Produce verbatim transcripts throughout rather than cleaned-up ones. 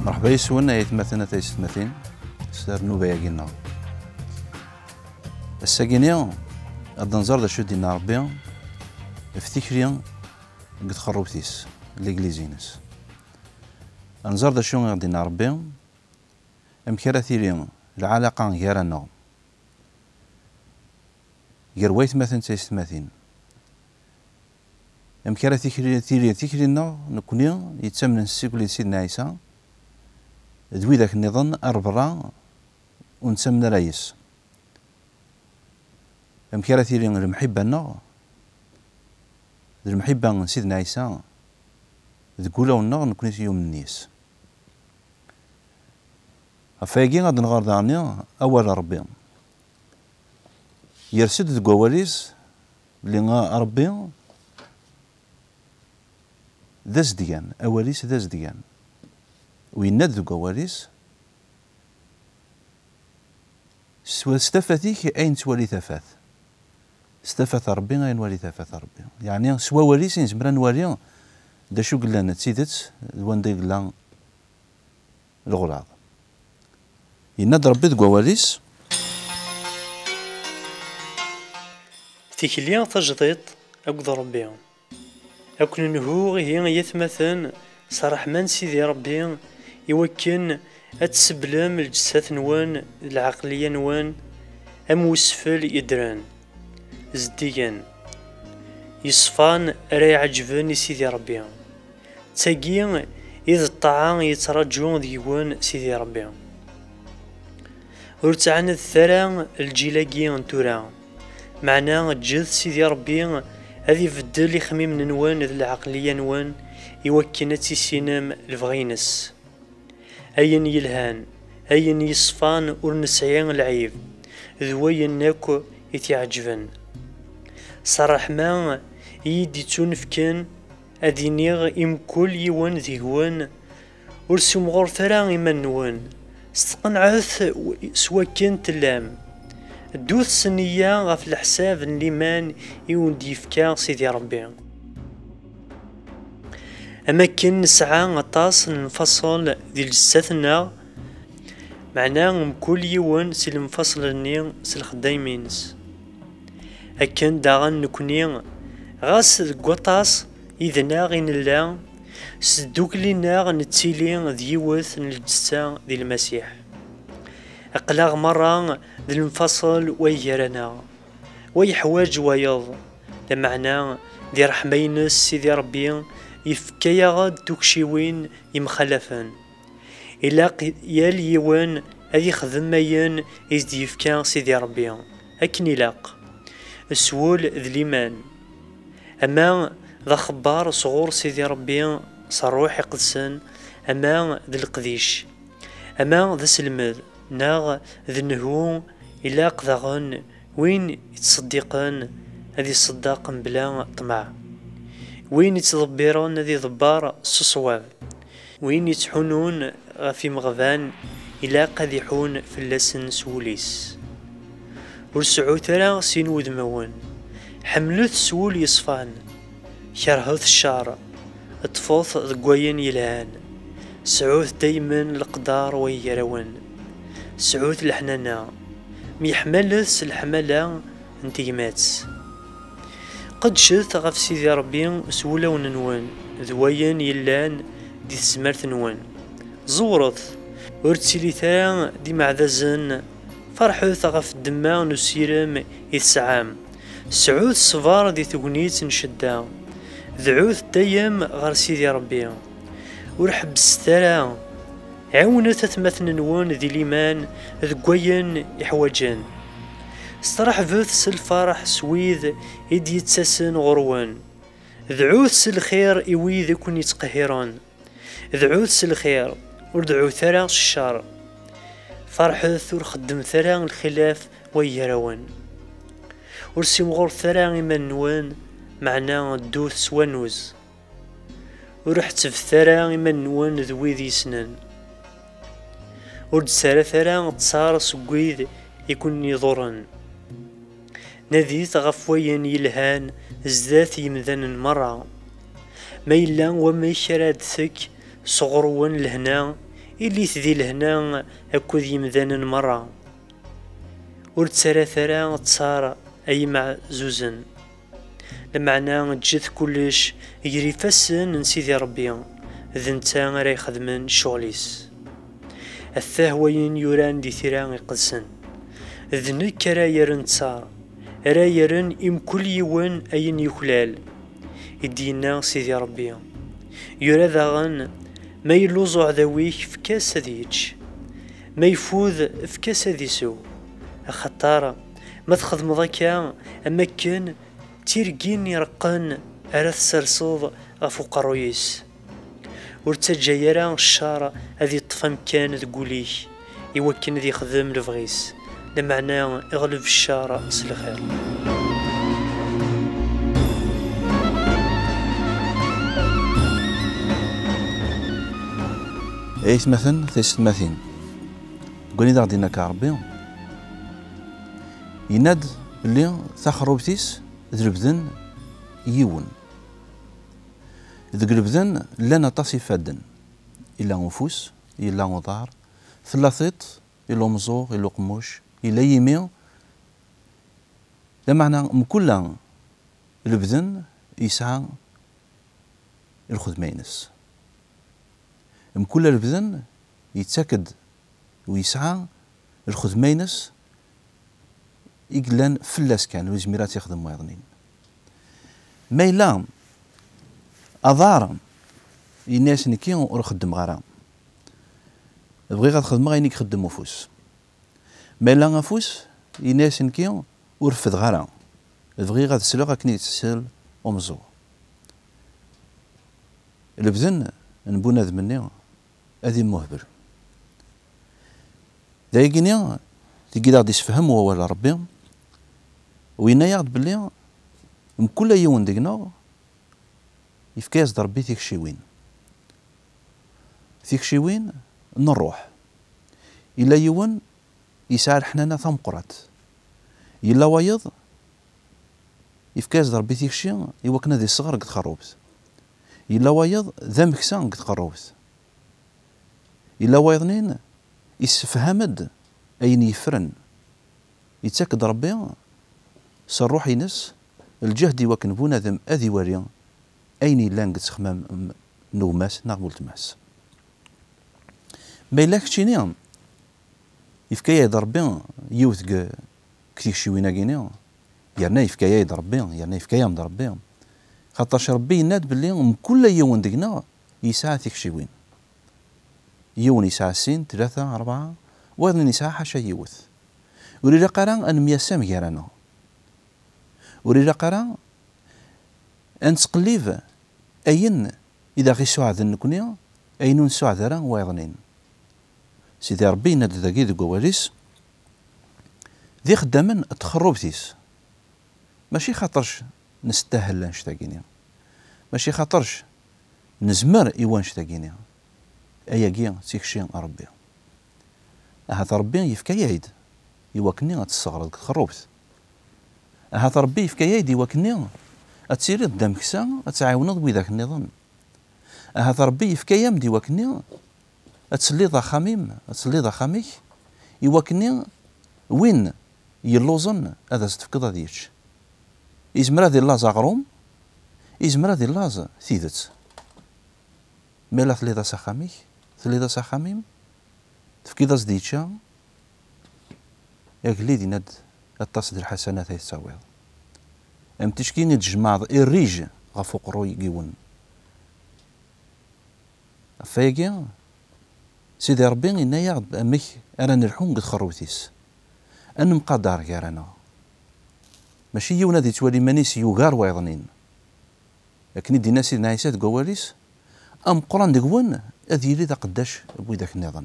مرحبا يسون يتمثلنا تيستمثين سر نوبة ياكينا الساكينيا غاد نزار دا شو دينا ربي افتكريا قد خروبتيس ليغليزينس نزار دا شو غادينا ربي امكرا ثيريا العلاقة غيرنا غير وايت مثلا تيستمثين امكرا ثيريا ثيريا ثيرينا نكوني يتسمن السيكولي سيدنا عيسى دوي ذاك النظام أربعة ونسمنا رئيس أمكرا ثيرين المحبة نا المحبة سيدنا عيسى تقولوا لنا نكون يوم النيس أفايقين غاد نغار داني أول ربي يرسد تقواليز اللي ربي ذا زديان أوليس ذا زديان ويناد ذو قواليس سوا ستفاتيك أين توالي ثفاث ستفاث ربي أين والي ثفاث ربي يعني سوا واليس نزمرا نوالي دا شو قلنا تسيدت وان دا قلنا الغراض يناد ربي ذو قواليس تيكليا تجديد أقضى ربي أكون نهو هي يتمثل صراح من سيدي ربي يوكن أتسبلم الجسات نوان العقلية نوان أم وسفل يدران زديان يصفان راي عجبان سيدي ربي تاقي إذ الطعام يترجون ديوان سيدي ربي ورتعنا الثرى الجيلاقي انتورا معنا جذ سيدي ربي هذي فدل يخميم نوان العقلية نوان يوكن تيسينام الفغينس أين يلهان أين يصفان ورنسعين العيب ذوي ناكو يتعجبن صراح ما يدي تونفكن أدينيغ إم كل يوان ذيوان ورسوم غور ثرا إمان نوان استقنعث سوا كان تلام دوث سنية غف الحساب الليمان يون ديفكا سيدي ربي أماكن نسعى غطاس نفصل دي لجساتنا معناه كل يوم سي المفصل الني سي الخدايمينس أكن داغن نكوني غاس القطاس إذنا غين الله سدوك لينا نتيلي ديوث الجسا دي المسيح أقلاغ مرة دي المفصل ويهرنا ويحواج ويض لمعنى دي رحمينس سيدي ربي يفكايا غاد دوكشيوين يمخلفن إلا يال يوان هذي خدم ماين إزدي يفكا سيدي ربي أكن يلاق السول ذي ليمان أما ذا خبار صغور سيدي ربي صروح يقدسن أما ذي القديش أما ذا سلمذ ناغ ذي النهو إلا قذغن وين يتصدقن هذي الصداق بلا طمع وين يتضبرون ذي ضبار صصواب وين يتحنون في مغفان إلا قذحون في اللسن سوليس ورسعو ترى سينو دموان حملوث سول يصفان كرهوث الشعر اطفوث ذقوين يلهان سعوث دايما القدار ويروان سعوث الحنانا ميحملث الحملة انتيمات قد شذ غف سيدي ربي سولا وننوان ذويا يلان دي تسمرت نوان زورث ورتسيلي ثا دي معذزن فرحوث غف الدماء نسيرم يتسعام سعود صفار دي ثقنيت نشدا ذعوث دايم غير سيدي ربي ورحب السترا عاونة تثمث نوان ذي ليمان ذقوين يحوجان استراح فوث سالفرح سويذ إد يتساسن غروان ذعوث سالخير إويذ يكون يتقهران ذعوث سالخير وردعو ثرى الشر فرحث ورخدم ثرى الخلاف ويروان ورسيم غور ثرى إمان نوان معناه الدوث سوانوز ورحت في ثرى إمان نوان ذويذ يسنان ورد سارة ثرى تصار سقويذ يكون يضرن نذيت غفويا يلهان زدات يمذن مرة ما إلا وما يشراد ثك صغرون لهنا إلي ذي لهنا أكو ذي مذانا مرة ور تسارا ثرا تصار أي معزوزن لمعنى تجث كلش يجري فسن نسيدي ربي ذنتا راه يخدمن شغليس الثهوين يوران دي ثيران يقدسن ذنك راه يرن تصار راه يرن إم كل يوان أين يخلال يدينا سيدي ربي يرى ذاغن ما يلوزو عذاويك في كاس ديتش ما يفوذ في كاس ديسو خطارة ما تخدم ذاكا أما كان تيرقين يرقن أرث سرصوض غفوق رويس ورتجايرا الشارع هذي طفم كان تقوليه يوكن ذي خدم لفغيس لمعنى اغلب الشارع سلخير. ايث مثلا ثيست مثين قولي ذا غدينا كربي يناد اللي ثخروبتيس ذربذن يون ذقربذن لنا طاسي فادن إلا نفوس إلا نضار ثلاثيط إلا مزوغ إلا قموش إلا يميو لمعنى مكلا البذن يسعى الخدمينس مكلا البذن يتسكد ويسعى الخدمينس يقلان فلاس كان وزميرات يخدم وايضنين ما إلا أضار الناس نكي ور خدم غارا بغي غتخدم غينيك خدم وفوس ما إلا غفوس الناس نكي ور فد غارا بغي غتسلو غاكني تسل ومزو البذن نبونا ذمني هذي مهبل دايقيني تيجي غادي يسفهم هو ولا ربي وين يعد بلي من كل يوم ديقنا يفكاز ضربي فيك شي وين فيك شي وين نروح إلا يوم يسعر حنانا ثم قرات إلا وايض يفكاز ضربي فيك شي يوكنا ذي الصغر قد خروبت إلا وايض ذا مكسان قد خروبت إلا وايضنين يسفهمد أين يفرن يتاكد ربي سروح ينس الجهد وكن بونا ذم أذي وريا أين لان قد سخمام نوماس نقبل تماس ما إلا كتشيني يفكايا يضربي يوث كتيك شوينا كيني يرنا يفكايا يضربي يرنا يفكايا مضربي خاطرش ربي يناد باللي من كل يوم دقنا يسعى ثيك شوين يوم يسعى سين ثلاثة أربعة وأيضا يسعى حاشا يوث وريلا قرا أن مياسام جارانا وريلا قرا أن تقليف أين إذا غي سعد نكوني أين سعد راه وايضنين سيدي ربي ناد ذاكي ذو قواليس ذي خدامن تخربتيس ماشي خاطرش نستاهل نشتاقيني ماشي خاطرش نزمر إيوان نشتاقيني أيا كيا تيكشي ربي هذا ربي يفكا يعيد يوكني غتصغر خروبت هذا ربي يفكا يعيد يوكني أتسيري قدام كسا أتعاونض بذاك النظام هذا ربي يفكا يمد يوكني أتسلي ذا خميم أتسلي ذا خميك يوكني وين يلوزن هذا ستفقد هذيش إزمر هذه اللازا غروم إزمر هذه اللازا ثيدت مالا ثليذا سخاميك ثليذا سخاميم تفكيدا زديتشا ياك ليدي ند التصد الحسنات هي تساويض ام تشكيني تجمع الريج غفوق روي قيون فايقيا سيدي ربي إنا يغد أمك أنا نرحون قد خروتيس أنا مقدر يا رانا ماشي يونا دي توالي مانيس يوغار وايضنين لكن دي ناس نايسات قواليس أم قران دقوان أذي لي ذا قداش بويداك النظام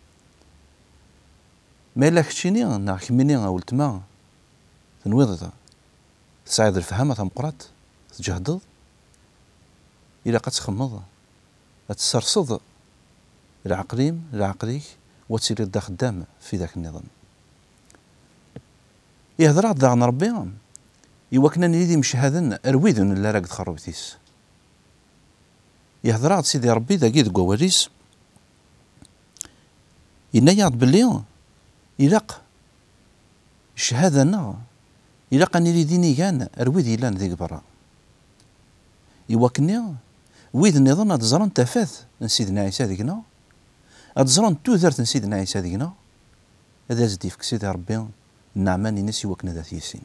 ما إلا كتشيني نا كميني ولتما تنويض تساعد الفهامة ثم قرات تجهضض إلا قد تخمض تسرصد العقليم العقليك وتسير دا خدام في ذاك النظام يهضر ذا عن ربي يوكنا نريد مش هذا أرويدن اللي راقد خربتيس يهضر عاد سيدي ربي ذا قيد قواليس ينايض باللي إلاق الشهادة نا إلاق أني ديني كان أرويد يلان ذيك برا يوكني ويد النظام أتزرن تفاث سيدنا عيسى ذيكنا أتزرن توثرت سيدنا عيسى ذيكنا هذا زدي فيك سيدي ربي النعمان ينس يوكنا ذات يسين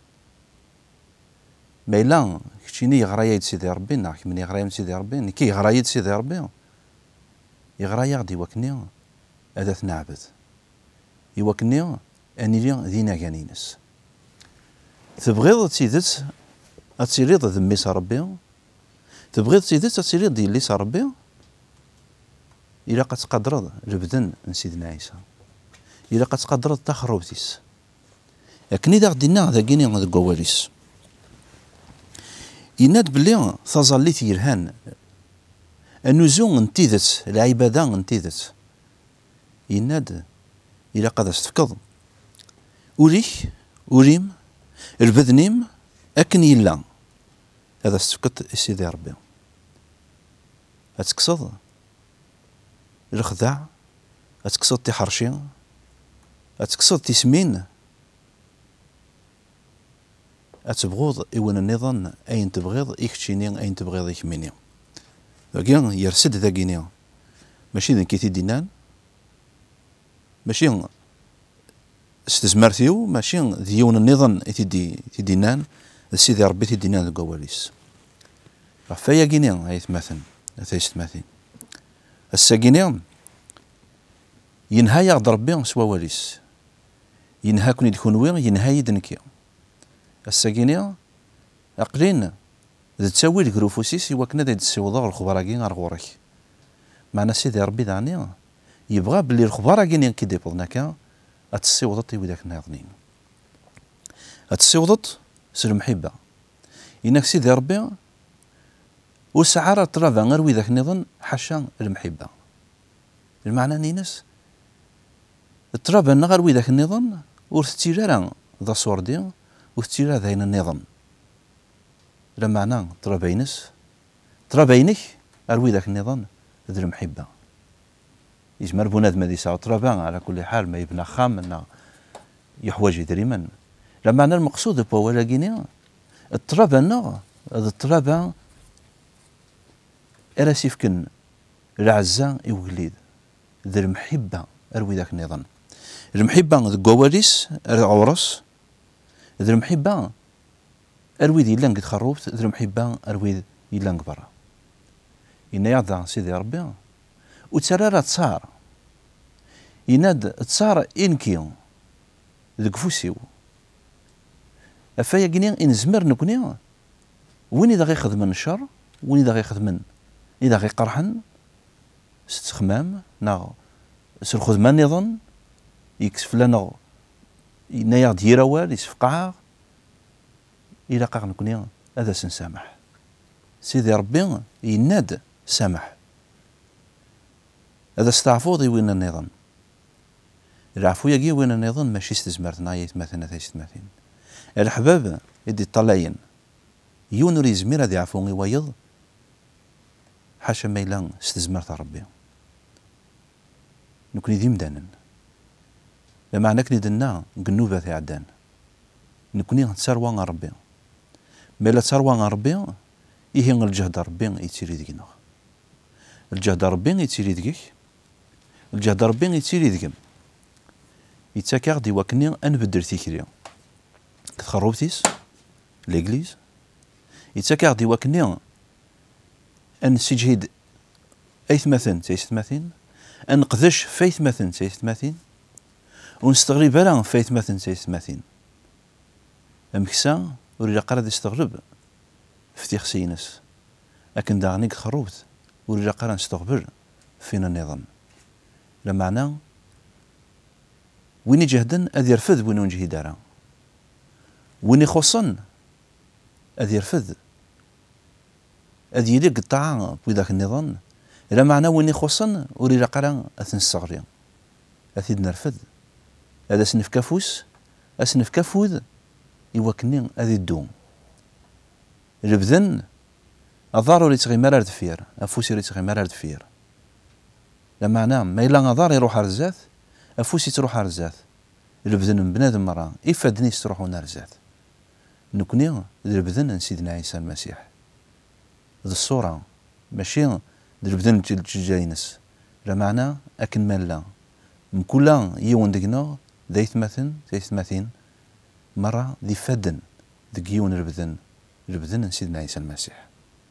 ما إلا كتشيني يغرايد سيدي ربي نعك من يغرايد سيدي ربي كي يغرايد سيدي ربي يغرايا غدي يوكني هذا تنعبد يوكني أني لي ذينا كانينس تبغيض تسيدت أتسيريض ذميس ربي تبغيض تسيدت أتسيريض دياليس ربي إلا قد تقدرض البدن سيدنا عيسى إلا قد تقدرض تخروبتيس لكن إذا غدينا ذاكيني غادي كواليس يناد بلي تظليت يرهان النزول نتيذت العبادة نتيذت يناد إلا قد استفقد أوريك أوريم البذنيم أكن يلا هذا استفقد سيدي ربي أتكسض الخداع أتكسض تحرشي أتكسض تسمين أتبغض إون النظام أين تبغض إكتشيني أين تبغض إكميني ذاكين يرسد ذاكيني ماشي ذاك تيدينان ماشي استثمرتيو ماشي ديون النظام تيدي تيدينان سيدي ربي تيدينان الكواليس فيا كيني هاي ثماثن ثيست ماثين الساكيني ينهايا غد ربي سوا واليس ينها كون يكون وين ينهاي دنكي الساكيني أقلين ذا تساوي الكروفوسيس يوكنا ذا تسوضا الخبراكين غير غورك معنا سيدي ربي دعني يبغى بلي الخبراكين كي ديبضناكا أتسوضت وذاك الناظرين أتسوضت سر المحبة إنك سيدي ربي وسعارة ترافا غير وذاك النظام حاشا المحبة المعنى نينس ترافا غير وذاك النظام ورثتيرا ذا صوردي وثتيرا ذاين النظام لا معنى ترى بينس ترى بينك أروي ذاك النظام ذي المحبة يجمر بنادم هذي ساعة ترى على كل حال ما يبنى خام أن يحوج دريما لا معنى المقصود بوا لاكينيا الترابة نا هذا الترابة أراسيفكن العزة يوجليد ذي المحبة أروي ذاك النظام المحبة ذي كواليس عورس ذي المحبة أرويد يلانك تخروبت ذي المحبة أرويد يلانك برا إنا يعضى سيدي ربي وتسرارا تصار يناد تصار إنكي ذي كفوسيو أفايا كينيا إن زمر نكونيا وين إذا غي خدمن الشر وين إذا غي خدمن إذا غي قرحن ست خمام نا سر خدمان نظن يكسف لنا إنا يعض يراوال يسف قاع إلا قاع نكونيا هذا سنسامح سيدي ربي يناد سامح هذا استعفوضي وين النظام العفو يجي وين النظام ماشي استزمرتنا يتماثلنا ثيستماثين الحباب يدي طلعين يونر يزمير هذا عفوني ويض حاشا ميلان استزمرت ربي نكوني ذي مدانا لما نكني دنا قنوبة في عدان نكوني تسروان ربي ميلا تسروان ربي إيه الجهد ربي يتيري ديكنا الجهد ربي يتيري ديك الجهد ربي يتيري ديكم يتاكاغ دي وكني أنبدر تيكري كتخروبتيس ليغليز يتاكاغ دي وكني أن سجهد أيثمثن تيثمثين أن نقدش فيثمثن تيثمثين ونستغرب لا فيثمثن تيثمثين أمكسا وريلا قرد يستغرب فتيخ سينس لكن داغني خروبت وريلا قرد نستغبر فينا النظام لمعنى وين يجهدن أذ يرفض وين ونجهي دارا وين يخصن أذ يرفض أذ يليق الطاعة بذاك النظام لا معنى وين يخصن وريلا قرد أثن الصغري أثيد نرفض هذا سنف كافوس أسنف كافوذ يوكني أذي الدوم البذن أضار اللي تغي مرار دفير أفوسي اللي تغي مرار دفير لما نام ما إلا أضار يروح رزاث افوسي تروح رزات البذن من بنادم مرة إفادني تروحون رزات نكوني البذن سيدنا عيسى المسيح ذي الصورة ماشي البذن تجاينس لا معنى أكن مالا مكولا يون دقنا ذي مثن ذي مثين مرة ذي فدن ذي يون البذن البذن سيدنا عيسى المسيح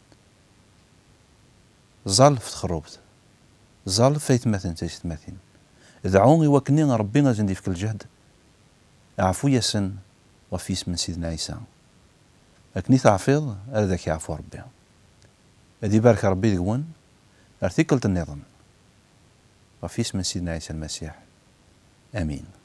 زال في تخربت زال في يتمثل تيتمثل دعوني وكني ربي غادي في كل جهد عفو يسن وفي اسم سيدنا عيسى لكني تعفيض هذاك يعفو ربي هذي بارك ربي دقون ارتكلت النظام وفي اسم سيدنا عيسى المسيح امين.